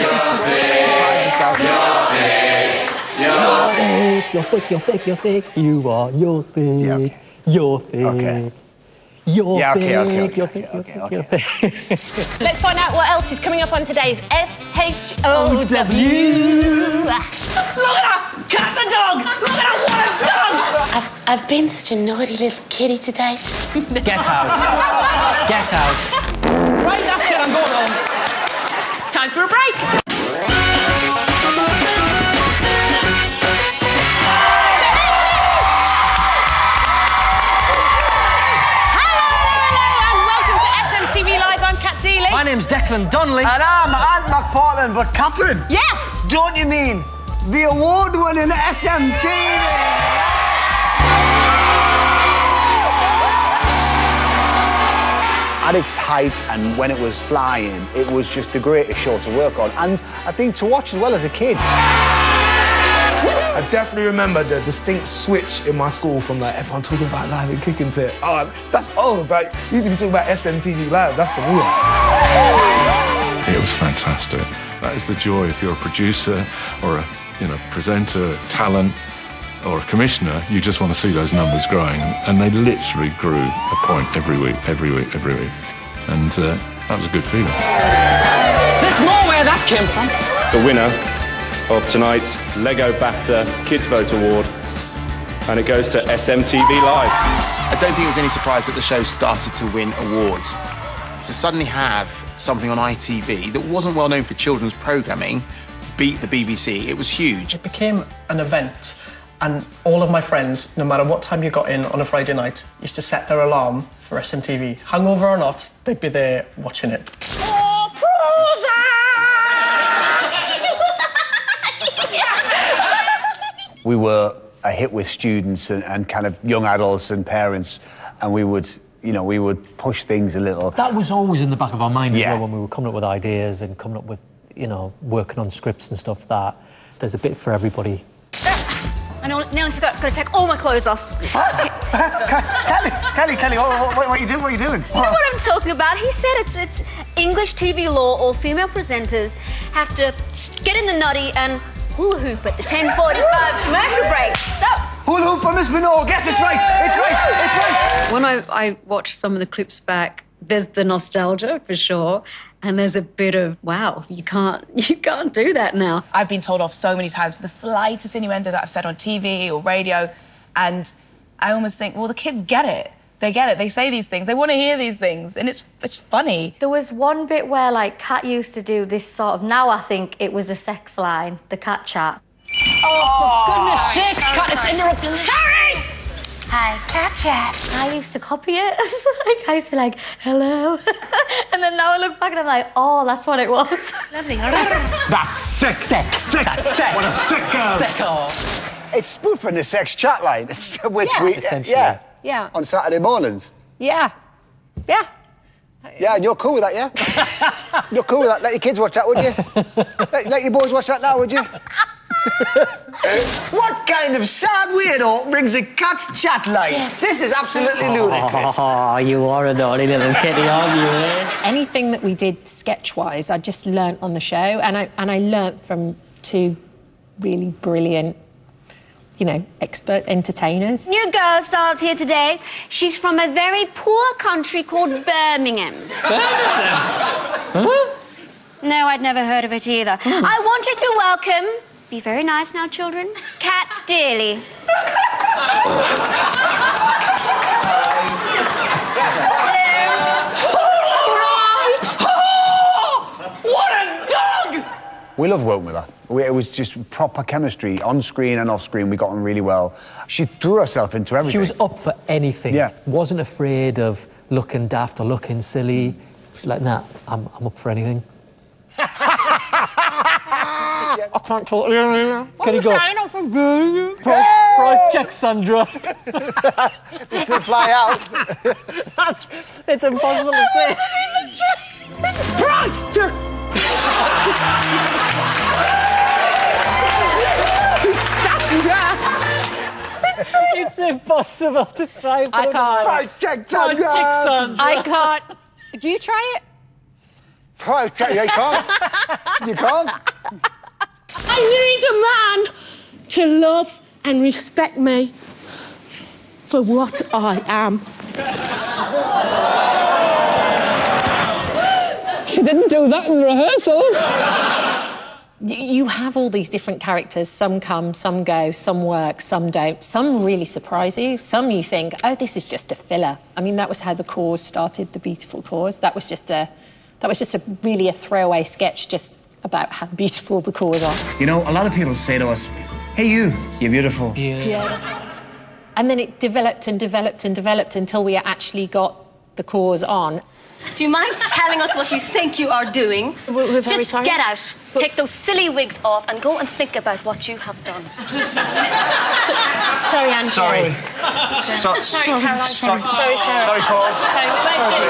You're thick, you're thick, you're thick. You are, you're thick. Yeah, okay. You're thick. Okay. You're yeah, thick. okay. You're thick, you're thick, you're thick. Let's find out what else is coming up on today's SHOW. Look at that! Cat the dog! Look at that, what a dog! I've been such a naughty little kitty today. Get out. Get out. Right, that's it, I'm going home. Time for a break. Cat Deeley. My name's Declan Donnelly. And I'm Ant McPartland, but Catherine. Yes! Don't you mean the award-winning SMTV? At its height and when it was flying, it was just the greatest show to work on. And I think to watch as well as a kid. I definitely remember the distinct switch in my school from like everyone talking about live and kicking to, oh, that's all about, you need to be talking about SMTV Live, that's the move. It was fantastic. That is the joy if you're a producer or a presenter, talent, or a commissioner. You just want to see those numbers growing, and they literally grew a point every week, and that was a good feeling. There's more where that came from. The winner of tonight's Lego BAFTA Kids Vote Award, and it goes to SMTV Live. I don't think it was any surprise that the show started to win awards. To suddenly have something on ITV that wasn't well known for children's programming beat the BBC, it was huge. It became an event, and all of my friends, no matter what time you got in on a Friday night, used to set their alarm for SMTV. Hungover or not, they'd be there watching it. We were a hit with students and kind of young adults and parents, and we would push things a little. That was always in the back of our mind as Yeah. well when we were coming up with ideas and coming up with, working on scripts and stuff, that there's a bit for everybody. I nearly forgot. I've got to take all my clothes off. Kelly, what are you doing? What are you doing? You know what I'm talking about? He said it's English TV law. All female presenters have to get in the nutty and hula hoop at the 10:45 commercial break. So. Hula hoop for Miss Minogue. Yes, it's right. When I watched some of the clips back, there's the nostalgia for sure, and there's a bit of wow, you can't do that now. I've been told off so many times for the slightest innuendo that I've said on TV or radio, and I almost think, well, the kids get it. They get it. They say these things. They want to hear these things, and it's funny. There was one bit where, like, Cat used to do this sort of... Now I think it was a sex line, the Cat chat. Oh, for goodness sakes, Cat, it's interrupting. Sorry! Hi, Cat chat. I used to copy it. I used to be like, hello. And then now I look back and I'm like, oh, that's what it was. Lovely, all right. That's sick. Sick. What a sick girl. It's spoofing the sex chat line, which Yeah. on Saturday mornings. Yeah. Yeah. Yeah, and you're cool with that, yeah? You're cool with that. Let your kids watch that, would you? let your boys watch that now, would you? What kind of sad weirdo brings a Cat's chat line? Yes. This is absolutely ludicrous. Oh, you are a naughty little kitty, aren't you? Anything that we did sketch-wise, I just learnt on the show, and I learnt from two really brilliant, expert entertainers. New girl starts here today. She's from a very poor country called Birmingham. Huh? No, I'd never heard of it either. I wanted to welcome Be very nice now, children. Cat Deeley. What a dog! We love working with her. It was just proper chemistry, on screen and off screen. We got on really well. She threw herself into everything. She was up for anything. Yeah. Wasn't afraid of looking daft or looking silly. She's like, nah, I'm up for anything. I can't talk. Can you go? Price check, Sandra. They still fly out. It's impossible to say. Price check! It's impossible to try and I can't. Price check, Sandra. I can't. Do you try it? Price check, you can't. You can't. I need a man to love and respect me for what I am. She didn't do that in rehearsals. You have all these different characters. Some come, some go, some work, some don't. Some really surprise you. Some you think, oh, this is just a filler. I mean, that was how the Cause started, the Beautiful Cause. That was just really a throwaway sketch just about how beautiful the Cause are. You know, a lot of people say to us, hey, you're beautiful. Beautiful. And then it developed and developed and developed until we actually got the Cause on. Do you mind telling us what you think you are doing? We're very Just sorry. get out, take those silly wigs off, and go and think about what you have done. Sorry, Anne. Sorry. Sorry, Caroline. Sorry, Sharon. Sorry, Cause. Sorry, we won't do it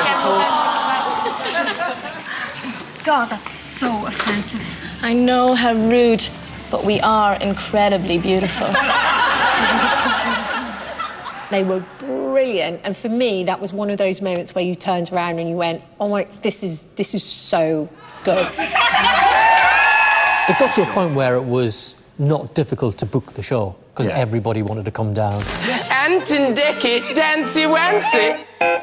again. God, that's so offensive. I know how rude, but we are incredibly beautiful. They were brilliant, and for me, that was one of those moments where you turned around and you went, "Oh my, this is so good." It got to a point where it was not difficult to book the show because everybody wanted to come down. Anton Decky, Dancy Wancy.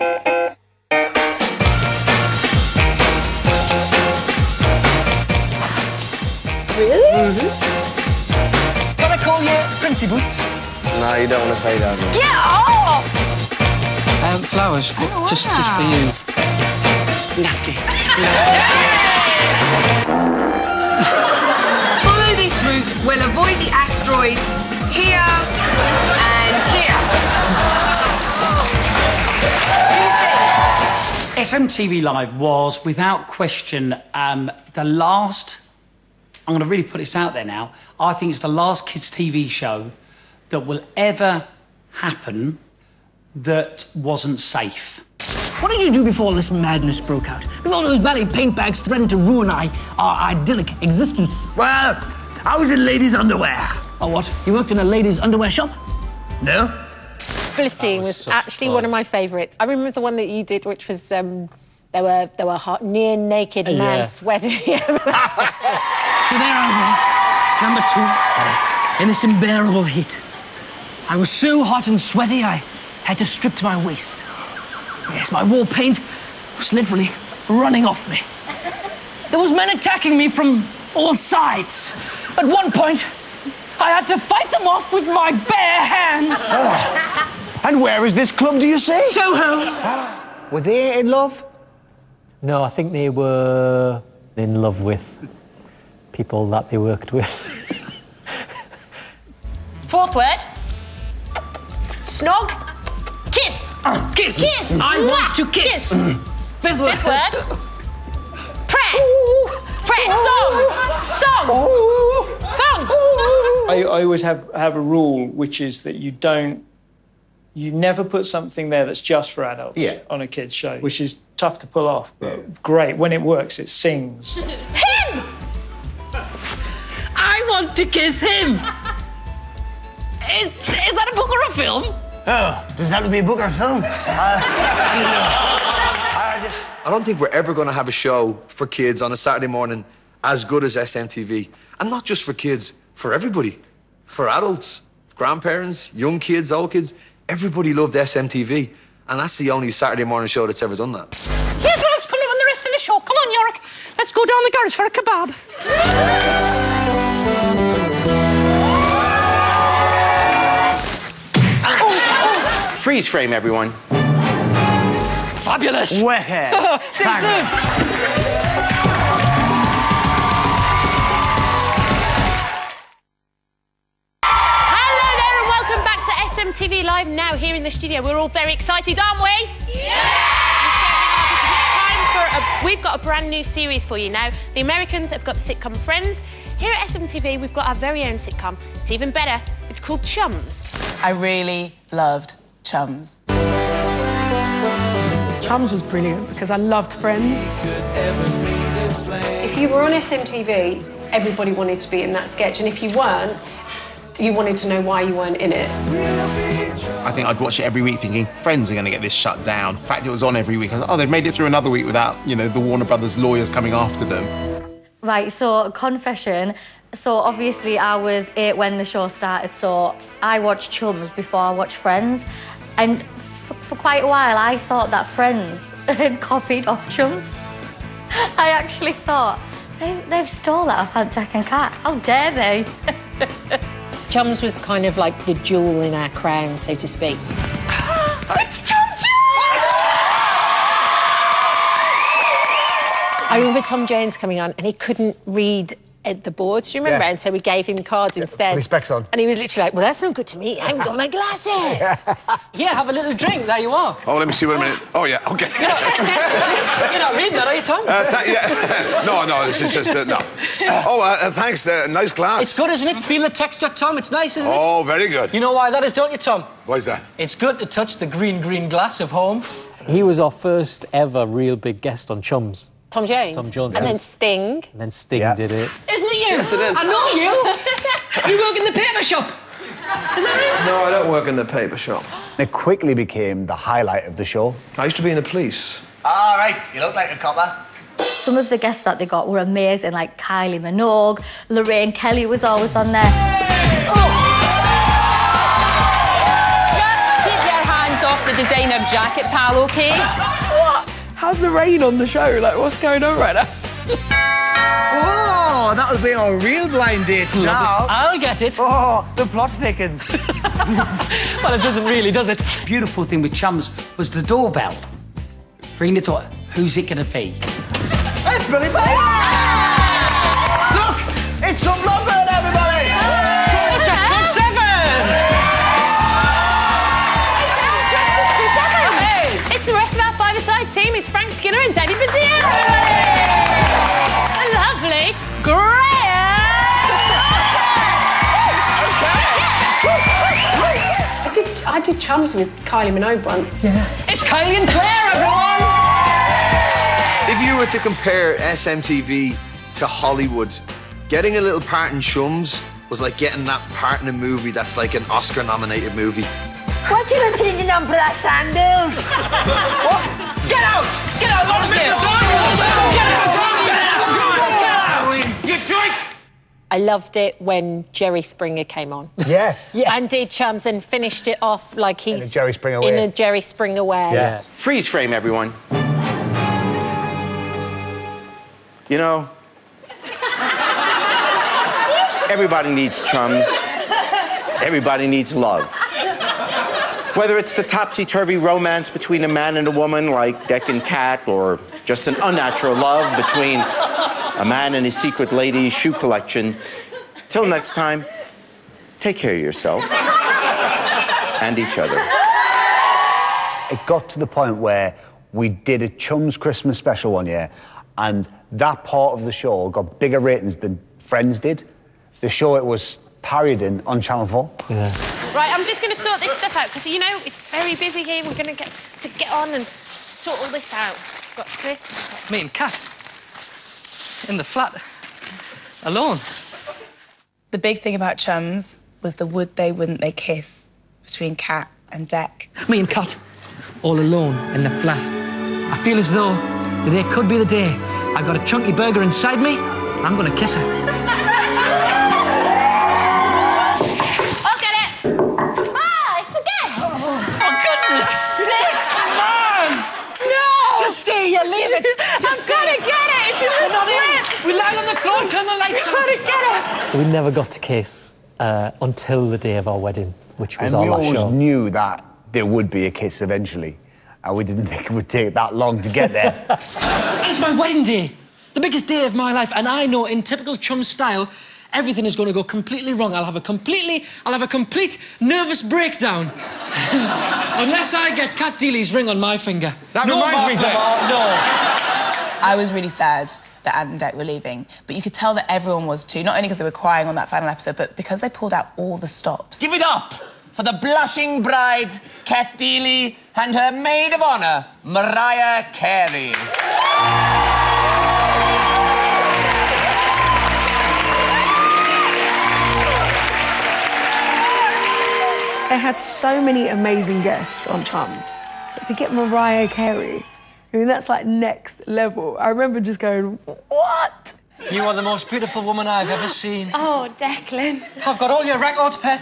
Really? Mm-hmm. Can I call you Princey Boots? No, you don't want to say that. Get off! Flowers, just for you. Nasty. Follow this route. We'll avoid the asteroids here and here. SMTV Live was, without question, the last... I'm going to really put this out there now. I think it's the last kids' TV show that will ever happen that wasn't safe. What did you do before all this madness broke out? Before those ballet paint bags threatened to ruin our idyllic existence? Well, I was in ladies' underwear. Oh, what? You worked in a ladies' underwear shop? No. Splitting was actually one of my favourites. I remember the one that you did, which was there were hot, near naked man sweating. So there I was, number 2, in this unbearable heat. I was so hot and sweaty, I had to strip to my waist. Yes, my wall paint was literally running off me. There was men attacking me from all sides. At one point, I had to fight them off with my bare hands. And where is this club, do you say? Soho. Were they in love? No, I think they were in love with people that they worked with. 4th word. Snog. Kiss. Kiss. Kiss. I want to kiss. 5th word. 5th word. Press. Press. Song. I always have a rule, which is that you never put something there that's just for adults on a kids' show, which is tough to pull off, but great. When it works, it sings. Him! I want to kiss him. Is that a book or a film? Oh, does it have to be a book or a film? I don't think we're ever going to have a show for kids on a Saturday morning as good as SMTV. And not just for kids, for everybody. For adults, grandparents, young kids, old kids. Everybody loved SMTV. And that's the only Saturday morning show that's ever done that. Yes, let's come on the rest of the show. Come on, Yorick. Let's go down the garage for a kebab. Freeze frame, everyone. Fabulous. Wicked. See you soon. SMTV Live now here in the studio. We're all very excited, aren't we? Yeah! We've got a brand new series for you now. The Americans have got the sitcom Friends. Here at SMTV, we've got our very own sitcom. It's even better. It's called Chums. I really loved Chums. Chums was brilliant because I loved Friends. If you were on SMTV, everybody wanted to be in that sketch, and if you weren't, you wanted to know why you weren't in it. I think I'd watch it every week thinking, Friends are going to get this shut down. In fact, it was on every week. I was like, oh, they've made it through another week without, you know, the Warner Brothers lawyers coming after them. Right, so confession. So obviously I was 8 when the show started, so I watched Chums before I watched Friends. And for quite a while, I thought that Friends had copied off Chums. I actually thought, they've stole that off Ant, Dec and Cat. How dare they? Chums was kind of like the jewel in our crown, so to speak. It's Chums! I remember Tom Jones coming on and he couldn't read the boards, do you remember? Yeah. And so we gave him cards instead. With his specs on. And he was literally like, well, that's not good to me. I haven't got my glasses. Yeah, have a little drink. There you are. Oh, let me see. Wait a minute. Oh, yeah, OK. You're not reading that, are you, Tom? Yeah. No, this is just... no. Oh, thanks. Nice glass. It's good, isn't it? Feel the texture, Tom. It's nice, isn't it? Oh, very good. You know why that is, don't you, Tom? Why is that? It's good to touch the green glass of home. He was our first ever real big guest on Chums. Tom Jones. Tom Jones. And then Sting. And then Sting did it. Isn't it you? Yes, it is. I know you. You work in the paper shop. Isn't that right? No, I don't work in the paper shop. It quickly became the highlight of the show. I used to be in the police. All right, you look like a copper. Some of the guests that they got were amazing, like Kylie Minogue, Lorraine Kelly was always on there. Just keep your hands off the designer jacket, pal, OK? What? How's Lorraine on the show? Like, what's going on right now? Oh, that was being a real blind date now. I'll get it. Oh, the plot thickens. Well, it doesn't really, does it? Beautiful thing with Chums was the doorbell. Ring the door. Who's it going to be? It's Billy Bates! Look, it's some London, everybody! It's a Club 7! Hey, it's the rest of our five-a-side team. It's Frank Skinner and Danny Bazille. The lovely Graham. I did Chums with Kylie Minogue once. Yeah. It's Kylie and Claire, everyone! If you were to compare SMTV to Hollywood, getting a little part in Chums was like getting that part in a movie that's like an Oscar-nominated movie. What's your opinion on brass sandals? What? Get out! Get out, all of you! Get out! You drink! I loved it when Jerry Springer came on. Yes. And did Chums and finished it off like he's... In a Jerry Springer way. In a Jerry Springer way. Yeah. Freeze frame, everyone. You know, everybody needs chums. Everybody needs love. Whether it's the topsy-turvy romance between a man and a woman like Dec and Cat, or just an unnatural love between a man and his secret lady's shoe collection. Till next time, take care of yourself and each other. It got to the point where we did a Chums Christmas special one year, and that part of the show got bigger ratings than Friends did. The show it was parodying on Channel 4. Yeah. Right, I'm just going to sort this stuff out, because, you know, it's very busy here. We're going to get on and sort all this out. We've got Chris. Me and Kat. In the flat. Alone. The big thing about Chums was the would they, wouldn't they kiss between Kat and Dec. Me and Kat. All alone in the flat. I feel as though today could be the day. I've got a chunky burger inside me, and I'm going to kiss her. I'll get it! Ah, it's a guess! For goodness sakes, man! No! Just stay here, leave it. I've got to get it! It's in the script! We lie on the floor, turn the lights on. I've got to get it! So we never got to kiss until the day of our wedding, which was and our we last always show. knew that there would be a kiss eventually. And we didn't think it would take that long to get there. It's my wedding day, the biggest day of my life, and I know in typical chum style, everything is going to go completely wrong. I'll have a complete nervous breakdown. Unless I get Cat Deeley's ring on my finger. That reminds me, Dave. No. I was really sad that Ant and Dec were leaving, but you could tell that everyone was too, not only because they were crying on that final episode, but because they pulled out all the stops. Give it up for the blushing bride, Cat Deeley, and her maid of honour, Mariah Carey. They had so many amazing guests on Chums, but to get Mariah Carey, I mean, that's like next level. I remember just going, what? You are the most beautiful woman I've ever seen. Oh, Declan. I've got all your records, pet.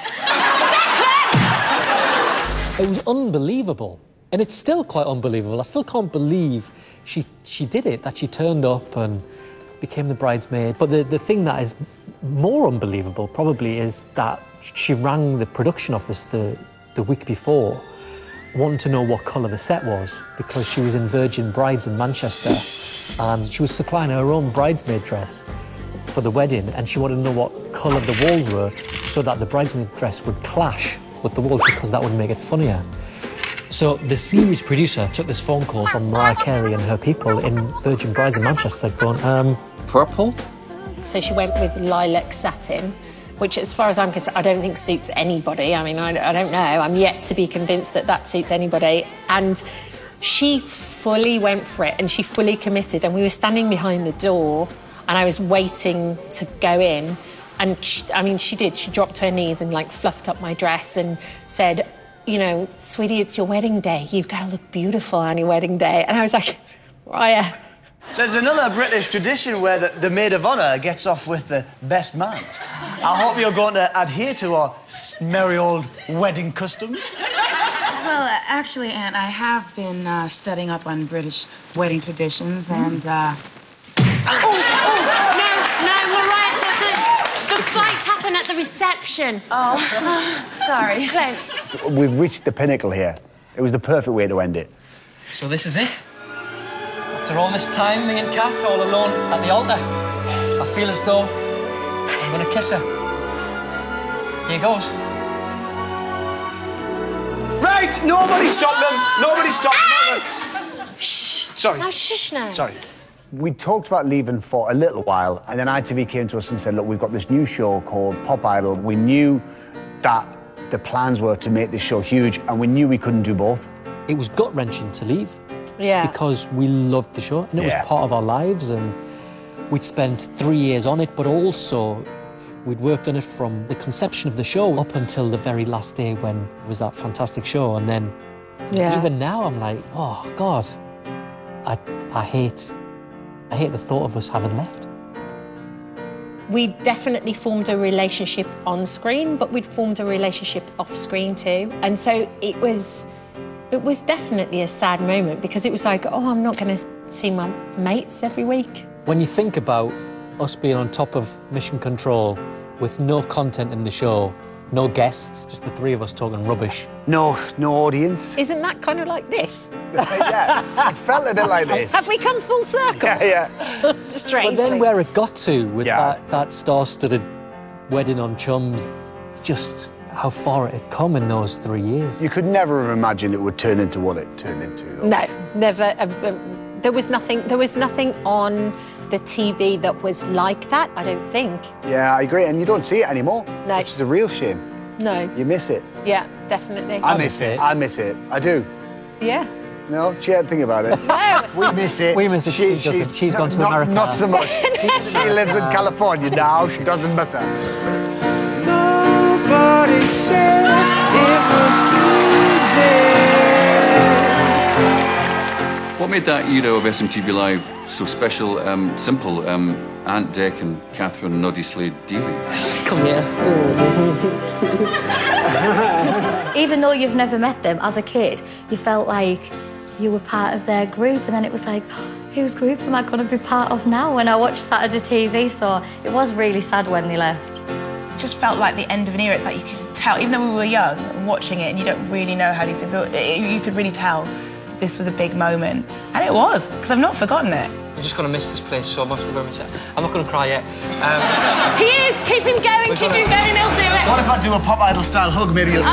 It was unbelievable. And it's still quite unbelievable. I still can't believe she did it, that she turned up and became the bridesmaid. But the thing that is more unbelievable probably is that she rang the production office the week before, wanting to know what colour the set was, because she was in Virgin Brides in Manchester and she was supplying her own bridesmaid dress for the wedding, and she wanted to know what colour the walls were so that the bridesmaid dress would clash with the walls, because that would make it funnier. So the series producer took this phone call from Mariah Carey and her people in Virgin Brides in Manchester going, purple? So she went with lilac satin, which, as far as I'm concerned, I don't think suits anybody. I mean, I don't know. I'm yet to be convinced that that suits anybody. And she fully went for it, and she fully committed. And we were standing behind the door, and I was waiting to go in. And, she did. She dropped to her knees and, like, fluffed up my dress and said, you know, sweetie, it's your wedding day. You've got to look beautiful on your wedding day. And I was like, Mariah. There's another British tradition where the maid of honour gets off with the best man. I hope you're going to adhere to our merry old wedding customs. Well, actually, Aunt, I have been studying up on British wedding traditions, and... No, Mariah, the fight happened at the reception. Oh, sorry. Close. We've reached the pinnacle here. It was the perfect way to end it. So this is it? After all this time, me and Kat all alone at the altar, I feel as though I'm going to kiss her. Here goes. Right! Nobody stop them! Nobody stop them! Shh! Sorry. No, shush now. Sorry. We talked about leaving for a little while, and then ITV came to us and said, look, we've got this new show called Pop Idol. We knew that the plans were to make this show huge, and we knew we couldn't do both. It was gut-wrenching to leave. Yeah. Because we loved the show, and it was part of our lives, and we'd spent 3 years on it, but also we'd worked on it from the conception of the show up until the very last day when it was that fantastic show. And then even now I'm like, oh, God, I hate the thought of us having left. We definitely formed a relationship on screen, but we'd formed a relationship off screen too. And so it was definitely a sad moment, because it was like, oh, I'm not going to see my mates every week. When you think about us being on top of Mission Control with no content in the show, no guests, just the three of us talking rubbish. No audience. Isn't that kind of like this? Yeah, it felt a bit like this. Have we come full circle? Yeah. Strangely. But then where it got to with that star-studded wedding on Chums, it's just how far it had come in those 3 years. You could never have imagined it would turn into what it turned into, though. No, never. There was nothing on the TV that was like that, I don't think. Yeah, I agree, and you don't see it anymore. No. Which is a real shame. No. You miss it. Yeah, definitely. I miss it. I miss it. I do. Yeah. No, she had to think about it. No. We miss it. We miss it. She doesn't. She's gone to America. Not so much. She lives in California now. She doesn't miss her. Nobody said it was easy. What made that era of SMTV Live so special, simple? Ant, Dec and Catherine Noddy Slade Deeley. Come here. Even though you've never met them, as a kid, you felt like you were part of their group, and then it was like, whose group am I going to be part of now when I watch Saturday TV? So it was really sad when they left. It just felt like the end of an era. It's like you could tell, even though we were young, watching it, and you don't really know how these things are, you could really tell this was a big moment. And it was, because I've not forgotten it. I'm just going to miss this place so much. We're going to miss it. I'm not going to cry yet. He is. Keep him going, keep him going, he'll do it. What if I do a Pop Idol-style hug? Maybe you'll...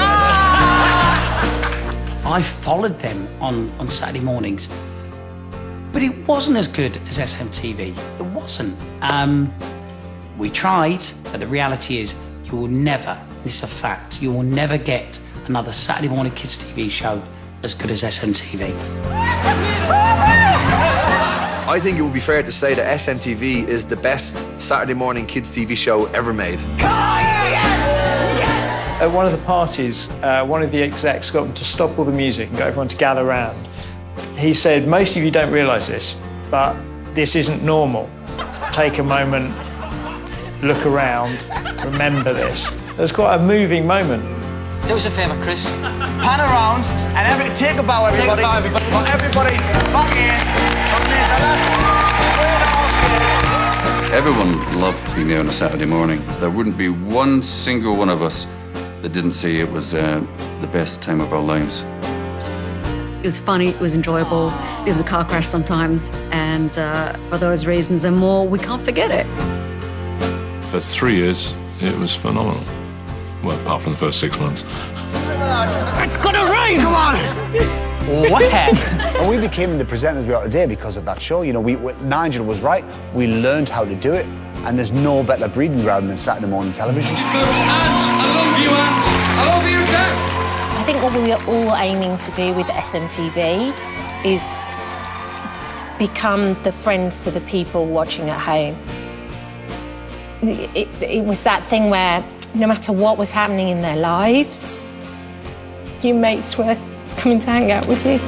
I followed them on Saturday mornings, but it wasn't as good as SMTV. It wasn't. We tried, but the reality is you will never, this is a fact, you will never get another Saturday morning kids TV show as good as SMTV. I think it would be fair to say that SMTV is the best Saturday morning kids TV show ever made. At one of the parties, one of the execs got them to stop all the music and got everyone to gather round. He said, most of you don't realise this, but this isn't normal. Take a moment, look around, remember this. It was quite a moving moment. Do us a favour, Chris. Pan around and take a bow, everybody. Take a bow, everybody. Everybody, back here. Everyone loved being there on a Saturday morning. There wouldn't be one single one of us that didn't say it was the best time of our lives. It was funny, it was enjoyable, it was a car crash sometimes, and for those reasons and more, we can't forget it. For 3 years, it was phenomenal. Well, apart from the first 6 months. It's gonna rain! Come on! What? And we became the presenters we are today because of that show. You know, Nigel was right. We learned how to do it, and there's no better breeding ground than Saturday morning television. Folks, Ant, I love you, Ant. I love you, Cat. I think what we are all aiming to do with SMTV is become the friends to the people watching at home. It was that thing where no matter what was happening in their lives, your mates were coming to hang out with you.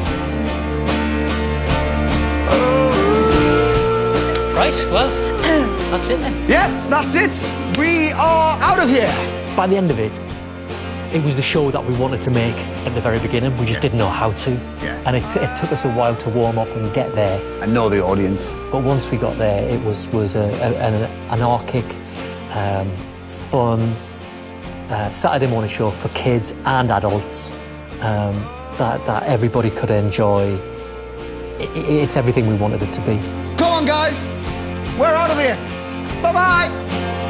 Right, well, that's it then. Yeah, that's it. We are out of here. By the end of it, it was the show that we wanted to make at the very beginning. We just didn't know how to. Yeah. And it took us a while to warm up and get there. And know the audience. But once we got there, it was an anarchic, fun, Saturday morning show for kids and adults that everybody could enjoy. It's everything we wanted it to be. Come on, guys. We're out of here. Bye-bye.